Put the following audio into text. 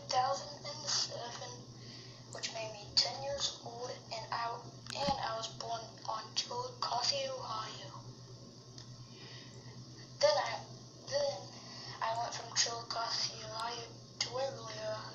2007, which made me 10 years old, and I was born on Chillicothe, Ohio. Then I went from Chillicothe, Ohio to Waverly,